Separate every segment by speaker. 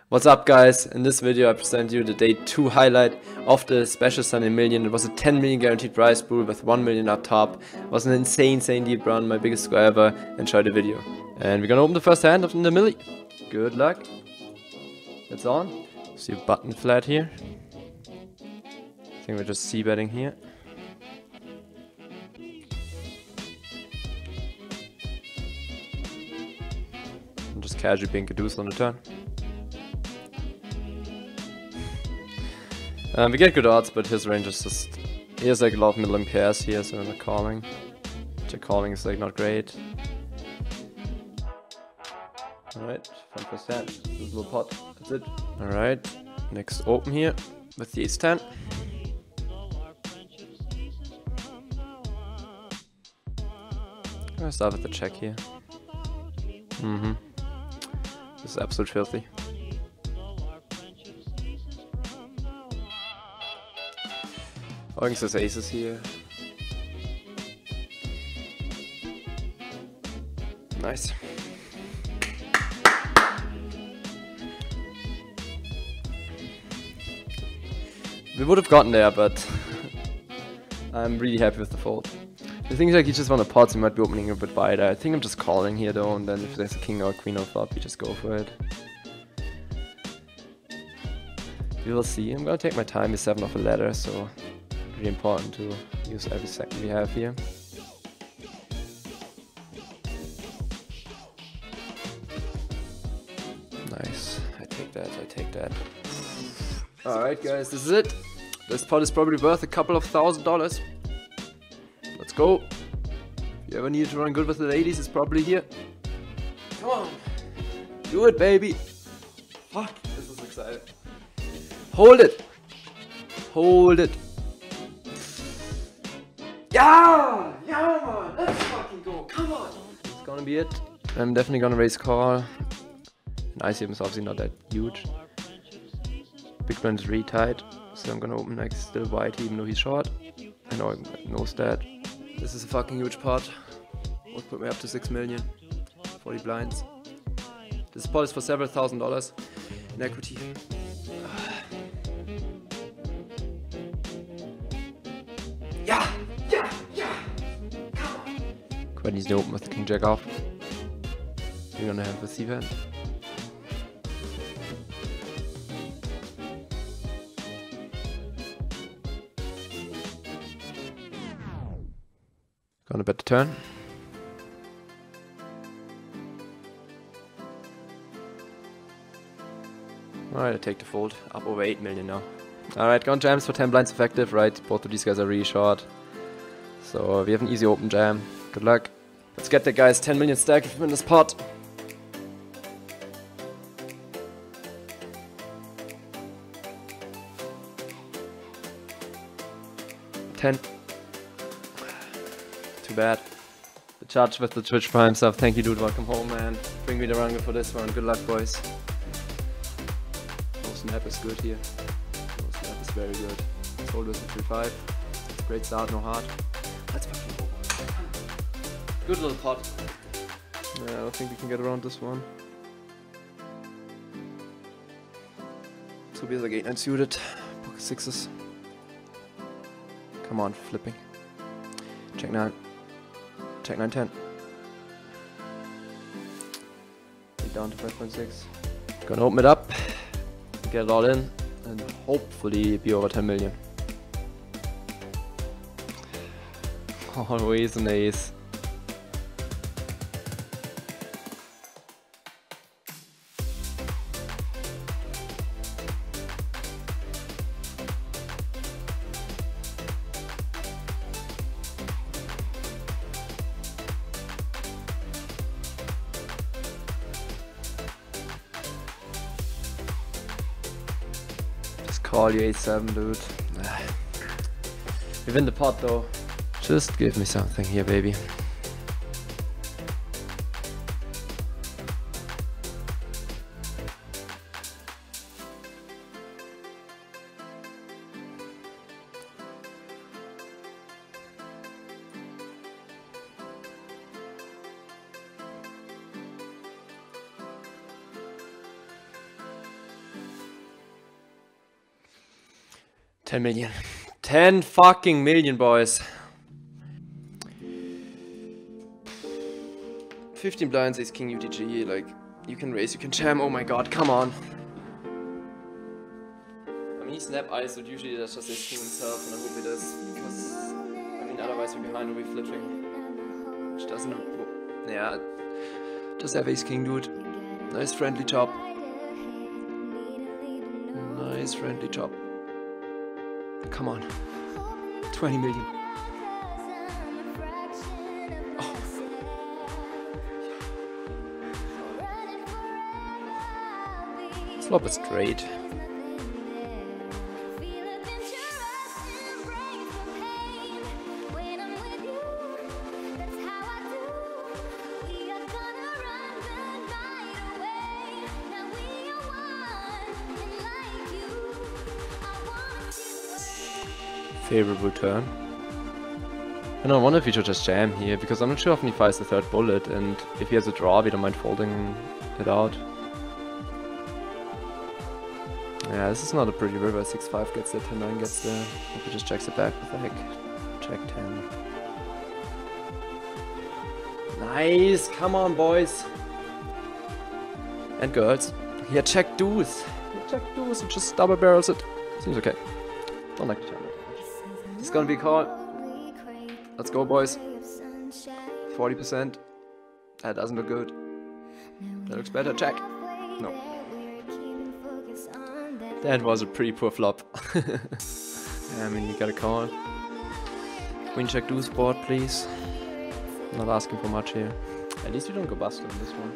Speaker 1: What's up, guys? In this video I present you the day 2 highlight of the special Sunday Million. It was a 10 million guaranteed prize pool with 1 million up top. It was an insane deep run, my biggest score ever. Enjoy the video. And we're gonna open the first hand of the milli. Good luck. It's on. See a button flat here. I think we're just c-betting here. And just casually being a deuce on the turn. We get good odds, but his range is just... He has like a lot of middling pairs here, so we're not calling. Check calling is like not great. Alright, fun first hand. This little pot, that's it. Alright, next open here with the ace-10. I'm gonna start with the check here. This is absolute filthy. Eugens has aces here. Nice. We would have gotten there, but I'm really happy with the fold. The thing is, like, you just want to pot, so you might be opening a bit wider. I think I'm just calling here though, and then if there's a king or a queen on flop, you just go for it. We will see. I'm gonna take my time with 7 off a ladder, so really important to use every second we have here. Nice. I take that. Alright guys, this is it. This pot is probably worth a couple of $1,000. Let's go. If you ever need to run good with the ladies, it's probably here. Come on. Do it, baby. Fuck, this is exciting. Hold it. Hold it. Yeah, man, let's fucking go, come on! It's gonna be it. I'm definitely gonna raise call. And ICM is obviously not that huge. Big blind is really tight, so I'm gonna open like still wide even though he's short. I know he knows that. This is a fucking huge pot. Would put me up to 6 million. 40 blinds. This pot is for several $1,000s in equity. Yeah! Quite easy to open with the king jack off. We're gonna have a c-hand. Gonna bet the turn. Alright, I take the fold. Up over 8 million now. Alright, gone jams for 10 blinds effective, right? Both of these guys are really short. So we have an easy open jam. Good luck. Let's get the guys 10 million stack in this pot. $10. Too bad. The judge with the Twitch Prime stuff. Thank you, dude. Welcome home, man. Bring me the runga for this one. Good luck, boys. No snap is good here. No snap is very good. Let's hold this with 3-5. Great start, no heart. Let's fucking go. Good little pot. Yeah, I don't think we can get around this one. So we have like 8-9 suited. Pocket 6s. Come on, flipping. Check 9. Check 9-10. Down to 5.6. Gonna open it up. Get it all in. And hopefully be over 10 million. Always an ace. Just call you ace-7, dude. We win the pot though. Just give me something here, baby. 10 million. 10 fucking million, boys. 15 blinds, ace king UTG, like, you can raise, you can jam, oh my god, come on. I mean, he snap ISO'd, usually that's just ace king himself, and I hope he does, because, I mean, otherwise we're behind, we'll be flipping. Which doesn't, yeah, just have ace king, dude. Nice friendly chop. Nice friendly chop. Come on. 20 million. Oh. Flop is straight. Favorable turn. And I wonder if he should just jam here, because I'm not sure if he fires the third bullet, and if he has a draw, we don't mind folding it out. Yeah, this is not a pretty river. 6-5 gets there, 10-9 gets there. If he just checks it back with like check 10. Nice! Come on, boys! And girls. He had check deuce. He had check deuce and just double barrels it. Seems okay. Don't like the channel. It's gonna be a call. Let's go, boys. 40%. That doesn't look good. That looks better. Check. No. That was a pretty poor flop. Yeah, I mean, you gotta call. Queen check deuce board, please. Not asking for much here. At least you don't go bust on this one.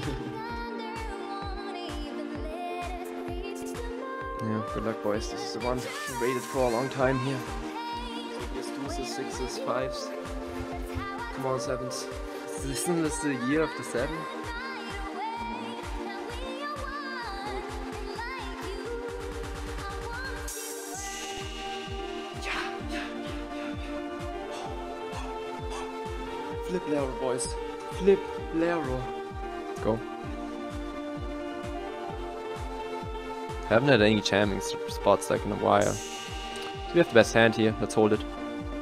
Speaker 1: Yeah, good luck, boys. This is the one we waited for a long time here. Deuces, 6s, 5s. Come on, 7s. Isn't this the year of the 7? Flip Lero, boys. Flip Lero. Let's go. Haven't had any jamming spots like in a while. So we have the best hand here. Let's hold it.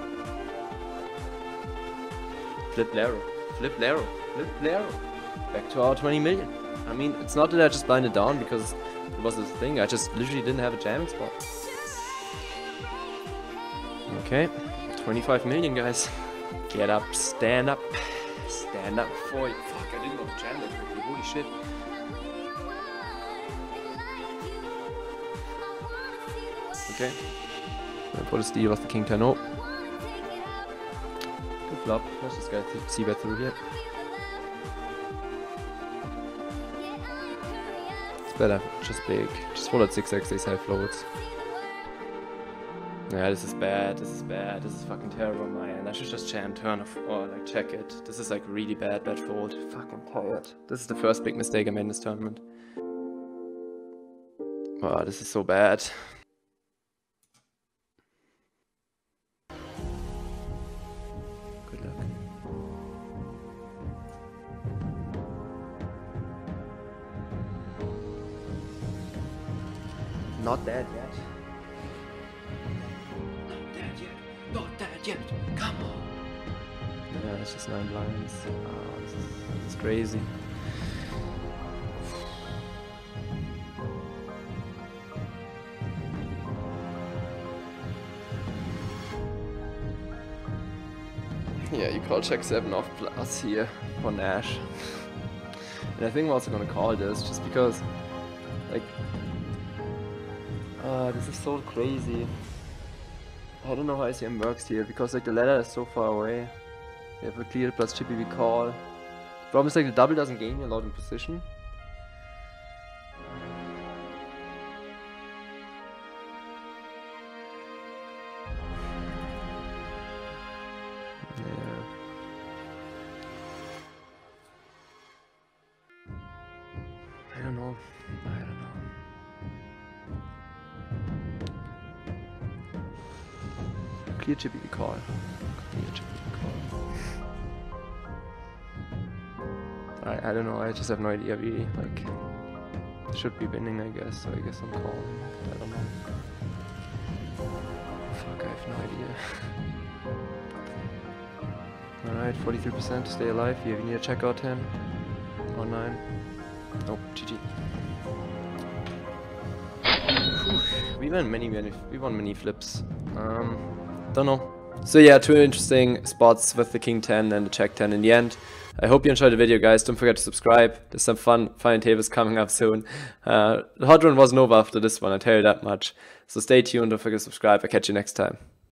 Speaker 1: Flip Lero, flip Lero, flip Lero. Back to our 20 million. I mean, it's not that I just blinded down because it was this thing. I just literally didn't have a jamming spot. Okay, 25 million, guys. Get up, stand up for you. Fuck, I didn't know to jam that quickly. Holy shit. Okay. For the steal of the king 10-0. Good flop. Let's just get see bet through here. It's better. Just big. Just fold at 6x, they have floats. Yeah, this is bad. This is bad. This is fucking terrible on my end. I should just jam turn or like check it. This is like really bad fold. Fucking tired. This is the first big mistake I made in this tournament. Wow, this is so bad. Good luck. Not dead yet. Not dead yet. Come on. Yeah, it's just 9 blinds. Oh, this is crazy. Yeah, you call check 7 off plus here for Nash. And I think I'm also gonna call this just because, like, this is so crazy. I don't know how ICM works here because like the ladder is so far away. We have a clear plus chippy we call. The problem is like the double doesn't gain you a lot in position. Yeah. I don't know. Clear chippy we call. Clear chippy we call. I don't know, I just have no idea really, like, should be winning I guess, so I guess I'm calling, I don't know. I have no idea. Alright, 43% to stay alive. You need to check out 10 or 9. Oh, GG. Whew. We won many flips. Don't know. So yeah, 2 interesting spots with the King 10 and the Jack 10 in the end. I hope you enjoyed the video, guys. Don't forget to subscribe. There's some fun tables coming up soon. The hot run wasn't over after this one, I tell you that much. So stay tuned, don't forget to subscribe. I'll catch you next time.